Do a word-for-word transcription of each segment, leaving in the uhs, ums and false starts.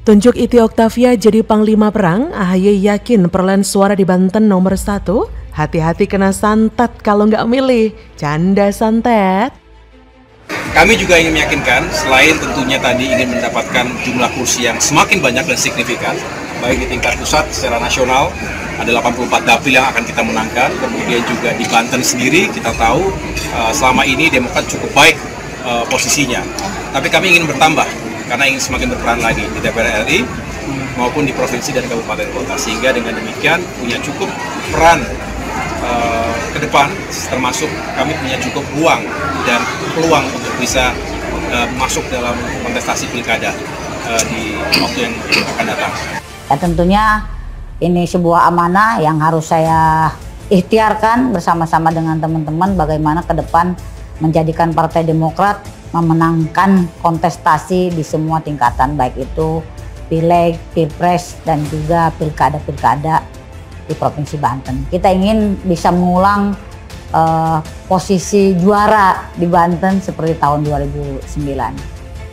Tunjuk Iti Oktavia jadi Panglima Perang, A H Y yakin perolehan suara di Banten nomor satu. Hati-hati kena santet kalau nggak milih. Canda santet. Kami juga ingin meyakinkan, selain tentunya tadi ingin mendapatkan jumlah kursi yang semakin banyak dan signifikan, baik di tingkat pusat secara nasional, ada delapan puluh empat dapil yang akan kita menangkan, kemudian juga di Banten sendiri kita tahu uh, selama ini Demokrat cukup baik uh, posisinya. Tapi kami ingin bertambah, karena ingin semakin berperan lagi di D P R R I maupun di provinsi dan kabupaten kota, sehingga dengan demikian punya cukup peran uh, ke depan, termasuk kami punya cukup ruang dan peluang untuk bisa uh, masuk dalam kontestasi pilkada uh, di waktu yang akan datang. Ya, tentunya ini sebuah amanah yang harus saya ikhtiarkan bersama-sama dengan teman-teman bagaimana ke depan menjadikan Partai Demokrat memenangkan kontestasi di semua tingkatan, baik itu pileg, pilpres, dan juga pilkada-pilkada di Provinsi Banten. Kita ingin bisa mengulang uh, posisi juara di Banten seperti tahun dua ribu sembilan.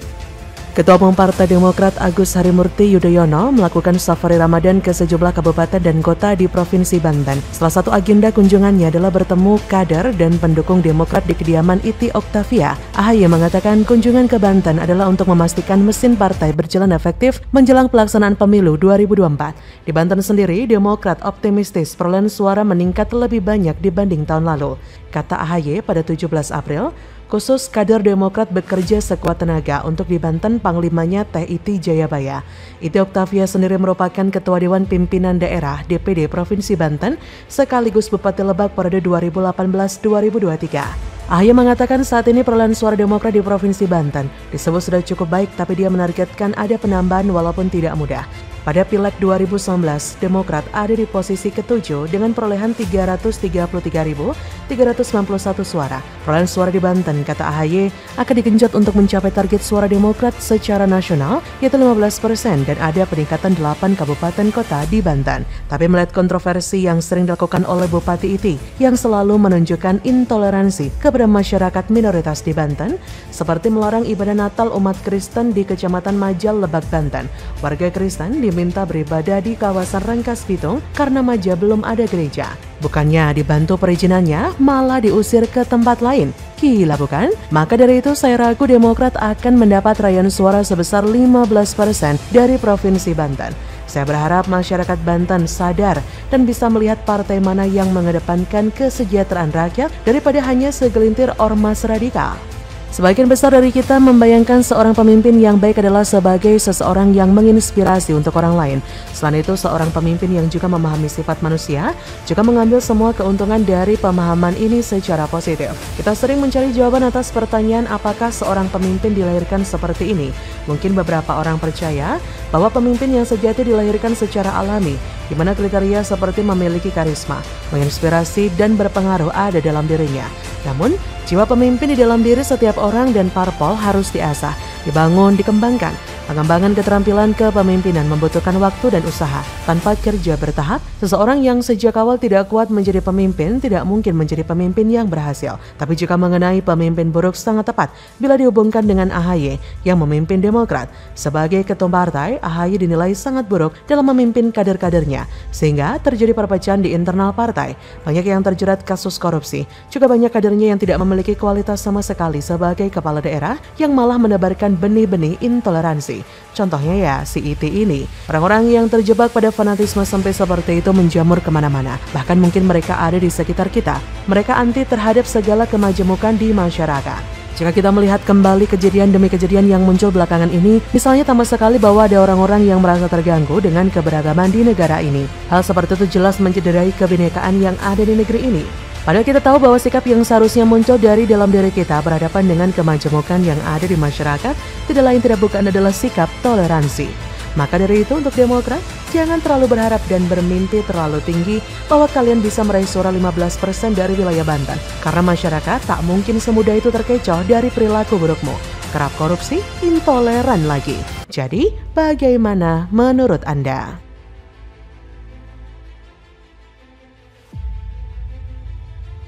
Ketua Umum Partai Demokrat Agus Harimurti Yudhoyono melakukan safari Ramadan ke sejumlah kabupaten dan kota di Provinsi Banten. Salah satu agenda kunjungannya adalah bertemu kader dan pendukung Demokrat di kediaman Iti Oktavia. A H Y mengatakan kunjungan ke Banten adalah untuk memastikan mesin partai berjalan efektif menjelang pelaksanaan pemilu dua ribu dua puluh empat. Di Banten sendiri, Demokrat optimistis perolehan suara meningkat lebih banyak dibanding tahun lalu. Kata A H Y pada tujuh belas April, khusus kader Demokrat bekerja sekuat tenaga untuk di Banten Panglimanya Teh Iti Jayabaya. Iti Oktavia sendiri merupakan Ketua Dewan Pimpinan Daerah D P D Provinsi Banten sekaligus Bupati Lebak periode dua ribu delapan belas dua ribu dua puluh tiga. A H Y mengatakan saat ini perolehan suara Demokrat di Provinsi Banten disebut sudah cukup baik, tapi dia menargetkan ada penambahan walaupun tidak mudah. Pada Pileg dua ribu sembilan belas, Demokrat ada di posisi ketujuh dengan perolehan tiga ratus tiga puluh tiga ribu tiga ratus sembilan puluh satu suara. Perolehan suara di Banten, kata A H Y, akan digenjot untuk mencapai target suara Demokrat secara nasional, yaitu lima belas persen, dan ada peningkatan delapan kabupaten kota di Banten. Tapi melihat kontroversi yang sering dilakukan oleh Bupati Iti, yang selalu menunjukkan intoleransi kepada masyarakat minoritas di Banten, seperti melarang ibadah Natal umat Kristen di Kecamatan Majal, Lebak, Banten. Warga Kristen di minta beribadah di kawasan Rangkas Bitung karena Maja belum ada gereja. Bukannya dibantu perizinannya, malah diusir ke tempat lain. Gila bukan? Maka dari itu saya ragu Demokrat akan mendapat raihan suara sebesar lima belas persen dari Provinsi Banten. Saya berharap masyarakat Banten sadar dan bisa melihat partai mana yang mengedepankan kesejahteraan rakyat daripada hanya segelintir ormas radikal. Sebagian besar dari kita membayangkan seorang pemimpin yang baik adalah sebagai seseorang yang menginspirasi untuk orang lain. Selain itu, seorang pemimpin yang juga memahami sifat manusia juga mengambil semua keuntungan dari pemahaman ini secara positif. Kita sering mencari jawaban atas pertanyaan apakah seorang pemimpin dilahirkan seperti ini. Mungkin beberapa orang percaya bahwa pemimpin yang sejati dilahirkan secara alami, di mana kriteria seperti memiliki karisma, menginspirasi, dan berpengaruh ada dalam dirinya. Namun, jiwa pemimpin di dalam diri setiap orang dan parpol harus diasah, dibangun, dikembangkan. Pengembangan keterampilan kepemimpinan membutuhkan waktu dan usaha. Tanpa kerja bertahap, seseorang yang sejak awal tidak kuat menjadi pemimpin tidak mungkin menjadi pemimpin yang berhasil. Tapi jika mengenai pemimpin buruk sangat tepat bila dihubungkan dengan A H Y yang memimpin Demokrat. Sebagai ketua partai, A H Y dinilai sangat buruk dalam memimpin kader-kadernya, sehingga terjadi perpecahan di internal partai. Banyak yang terjerat kasus korupsi, juga banyak kadernya yang tidak memiliki kualitas sama sekali sebagai kepala daerah yang malah menebarkan benih-benih intoleransi. Contohnya ya si Iti ini. Orang-orang yang terjebak pada fanatisme sampai seperti itu menjamur kemana-mana. Bahkan mungkin mereka ada di sekitar kita. Mereka anti terhadap segala kemajemukan di masyarakat. Jika kita melihat kembali kejadian demi kejadian yang muncul belakangan ini, misalnya tambah sekali bahwa ada orang-orang yang merasa terganggu dengan keberagaman di negara ini. Hal seperti itu jelas mencederai kebinekaan yang ada di negeri ini. Padahal kita tahu bahwa sikap yang seharusnya muncul dari dalam diri kita berhadapan dengan kemajemukan yang ada di masyarakat tidak lain tidak bukan adalah sikap toleransi. Maka dari itu untuk Demokrat, jangan terlalu berharap dan bermimpi terlalu tinggi bahwa kalian bisa meraih suara lima belas persen dari wilayah Banten. Karena masyarakat tak mungkin semudah itu terkecoh dari perilaku burukmu. Kerap korupsi, intoleran lagi. Jadi, bagaimana menurut Anda?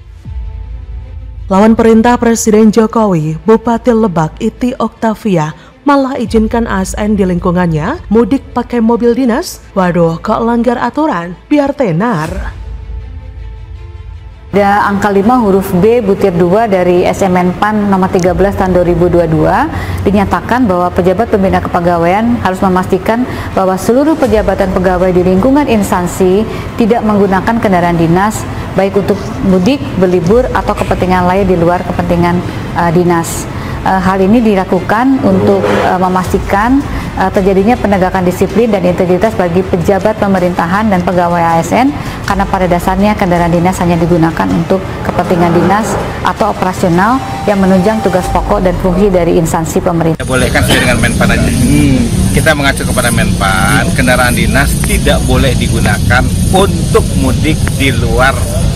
Lawan perintah Presiden Jokowi, Bupati Lebak Iti Oktavia malah izinkan A S N di lingkungannya mudik pakai mobil dinas. Waduh, kok langgar aturan? Biar tenar. Ada angka lima huruf B butir dua dari S M N P A N nomor tiga belas tahun dua ribu dua puluh dua dinyatakan bahwa pejabat pembina kepegawaian harus memastikan bahwa seluruh pejabatan pegawai di lingkungan instansi tidak menggunakan kendaraan dinas baik untuk mudik, berlibur atau kepentingan lain di luar kepentingan uh, dinas. Uh, hal ini dilakukan untuk uh, memastikan uh, terjadinya penegakan disiplin dan integritas bagi pejabat pemerintahan dan pegawai A S N, karena pada dasarnya kendaraan dinas hanya digunakan untuk kepentingan dinas atau operasional yang menunjang tugas pokok dan fungsi dari instansi pemerintah. Bolehkan sesuai dengan Menpan aja. Hmm. Kita mengacu kepada Menpan, kendaraan dinas tidak boleh digunakan untuk mudik di luar.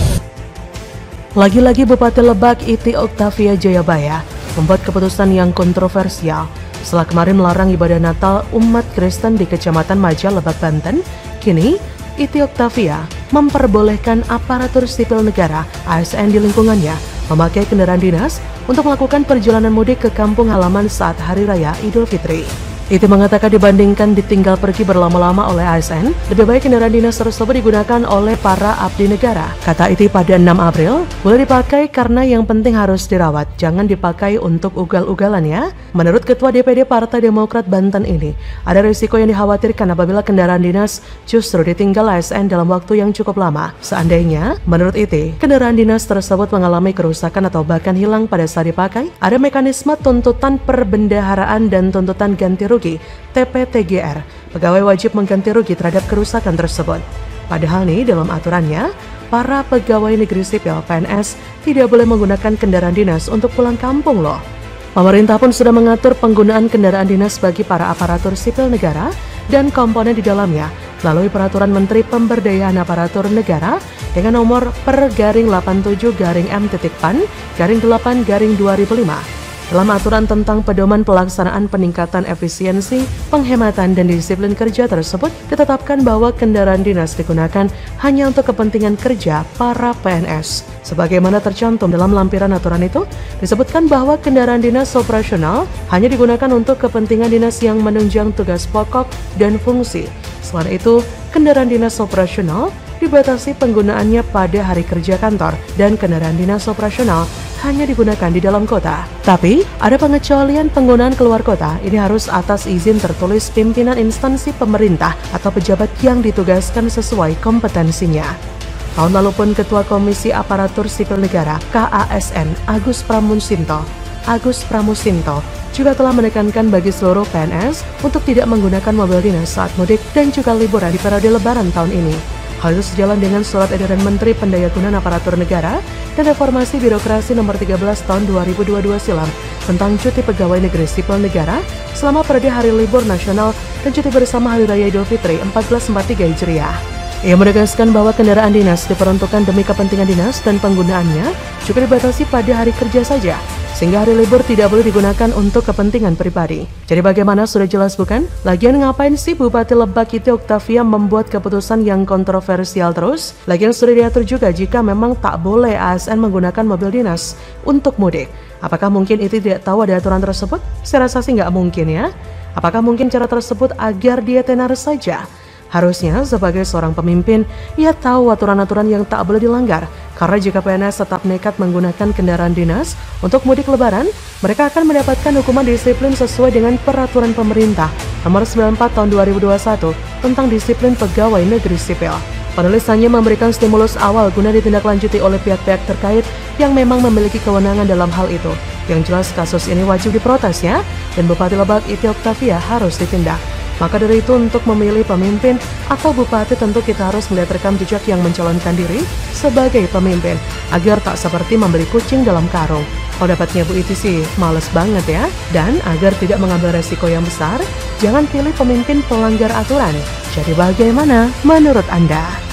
Lagi-lagi Bupati Lebak Iti Oktavia Jayabaya membuat keputusan yang kontroversial. Setelah kemarin melarang ibadah Natal umat Kristen di Kecamatan Maja, Lebak, Banten, kini Iti Oktavia memperbolehkan aparatur sipil negara A S N di lingkungannya memakai kendaraan dinas untuk melakukan perjalanan mudik ke kampung halaman saat Hari Raya Idul Fitri. Iti mengatakan dibandingkan ditinggal pergi berlama-lama oleh A S N, lebih baik kendaraan dinas tersebut digunakan oleh para abdi negara. Kata Iti pada enam April, boleh dipakai karena yang penting harus dirawat, jangan dipakai untuk ugal-ugalan ya. Menurut Ketua D P D Partai Demokrat Banten ini, ada risiko yang dikhawatirkan apabila kendaraan dinas justru ditinggal A S N dalam waktu yang cukup lama. Seandainya, menurut Iti, kendaraan dinas tersebut mengalami kerusakan atau bahkan hilang pada saat dipakai, ada mekanisme tuntutan perbendaharaan dan tuntutan ganti rugi T P T G R. Pegawai wajib mengganti rugi terhadap kerusakan tersebut. Padahal nih dalam aturannya, para pegawai negeri sipil P N S tidak boleh menggunakan kendaraan dinas untuk pulang kampung loh. Pemerintah pun sudah mengatur penggunaan kendaraan dinas bagi para aparatur sipil negara dan komponen di dalamnya melalui Peraturan Menteri Pemberdayaan Aparatur Negara dengan nomor per garing delapan puluh tujuh garing M titik P A N garing delapan garing dua ribu lima. Dalam aturan tentang pedoman pelaksanaan peningkatan efisiensi, penghematan, dan disiplin kerja tersebut, ditetapkan bahwa kendaraan dinas digunakan hanya untuk kepentingan kerja para P N S. Sebagaimana tercantum dalam lampiran aturan itu, disebutkan bahwa kendaraan dinas operasional hanya digunakan untuk kepentingan dinas yang menunjang tugas pokok dan fungsi. Selain itu, kendaraan dinas operasional dibatasi penggunaannya pada hari kerja kantor dan kendaraan dinas operasional hanya digunakan di dalam kota. Tapi, ada pengecualian penggunaan keluar kota. Ini harus atas izin tertulis pimpinan instansi pemerintah atau pejabat yang ditugaskan sesuai kompetensinya. Tahun lalu pun Ketua Komisi Aparatur Sipil Negara K A S N Agus Pramusinto Agus Pramusinto juga telah menekankan bagi seluruh P N S untuk tidak menggunakan mobil dinas saat mudik dan juga liburan di periode Lebaran tahun ini. Hal itu sejalan dengan Surat Edaran Menteri Pendayagunaan Aparatur Negara dan Reformasi Birokrasi Nomor tiga belas Tahun dua ribu dua puluh dua silam tentang cuti pegawai negeri sipil negara selama periode Hari Libur Nasional dan cuti bersama Hari Raya Idul Fitri seribu empat ratus empat puluh tiga Hijriah. Ia menegaskan bahwa kendaraan dinas diperuntukkan demi kepentingan dinas dan penggunaannya juga dibatasi pada hari kerja saja, sehingga hari libur tidak boleh digunakan untuk kepentingan pribadi. Jadi bagaimana, sudah jelas bukan? Lagian ngapain sih Bupati Lebak Iti Oktavia membuat keputusan yang kontroversial terus? Lagian sudah diatur juga jika memang tak boleh A S N menggunakan mobil dinas untuk mudik. Apakah mungkin Iti tidak tahu ada aturan tersebut? Saya rasa sih nggak mungkin ya. Apakah mungkin cara tersebut agar dia tenar saja? Harusnya sebagai seorang pemimpin, ia tahu aturan-aturan yang tak boleh dilanggar. Karena jika P N S tetap nekat menggunakan kendaraan dinas untuk mudik lebaran, mereka akan mendapatkan hukuman disiplin sesuai dengan peraturan pemerintah nomor sembilan puluh empat tahun dua ribu dua puluh satu tentang disiplin pegawai negeri sipil. Penulis hanya memberikan stimulus awal guna ditindaklanjuti oleh pihak-pihak terkait yang memang memiliki kewenangan dalam hal itu. Yang jelas kasus ini wajib diprotes ya, dan Bupati Lebak Iti Oktavia harus ditindak. Maka dari itu, untuk memilih pemimpin atau bupati tentu kita harus melihat rekam jejak yang mencalonkan diri sebagai pemimpin, agar tak seperti membeli kucing dalam karung. Kalau dapatnya Bu Iti sih males banget ya. Dan agar tidak mengambil resiko yang besar, jangan pilih pemimpin pelanggar aturan. Jadi bagaimana menurut Anda?